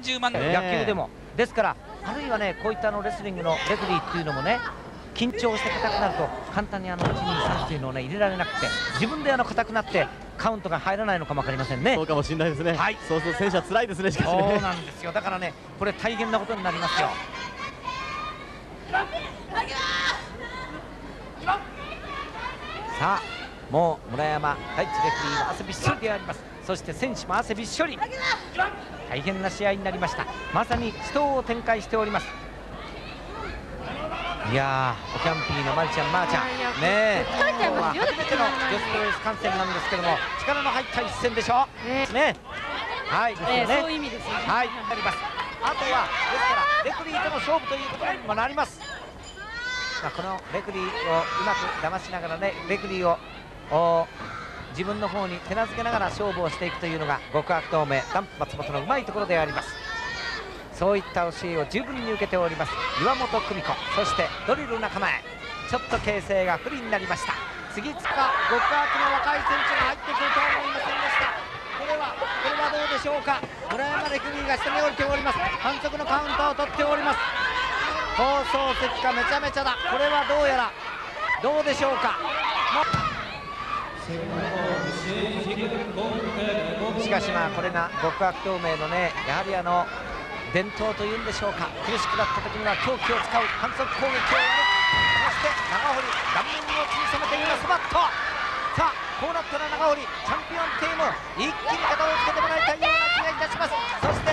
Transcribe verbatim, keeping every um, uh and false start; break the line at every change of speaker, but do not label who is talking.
じゅうまん
野球でも。ですからあるいはねこういったあのレスリングのレフェリーっていうのもね緊張して硬くなると簡単にあのいちにさんというのをね入れられなくて自分であの硬くなってカウントが入らないのかも分かりませんね。
そうかもしれないですね。
はい、
そうそう選手は辛いですね。しかしね。
そうなんですよ。だからねこれ大変なことになりますよ。さあもう村山第一レフェリーは汗びっしょりであります。そして選手も汗びっしょり、大変な試合になりました。まさに死闘を展開しております。いやーオキャンピーのマリちゃんマーちゃんねえ初めての女子プロレス観戦なんですけども力の入った一戦でしょね。はいですよね。
そういう意味ですね。
はいなります。あとはですからレフェリーとの勝負ということにもなります。まあこのレフェリーをうまく騙しながらねレフェリーを自分の方に手なずけながら勝負をしていくというのが極悪同盟ダンプ松本のうまいところであります。そういった教えを十分に受けております岩本久美子、そしてドリル仲間へちょっと形勢が不利になりました。次々と極悪の若い選手が入ってくるとは思いませんでした。これはこれはどうでしょうか。村山レフェリーが下に降りております。反則のカウントを取っております。放送席がめちゃめちゃだ。これはどうやらどうでしょうか。しかしまあこれが極悪同盟のねやはりあの伝統というんでしょうか。苦しくなった時には狂気を使う反則攻撃をやる。そして長堀顔面をつり染めていますバット。さあこうなったら長堀チャンピオンチーム一気に肩をつけてもらいたいような気がいたします。そして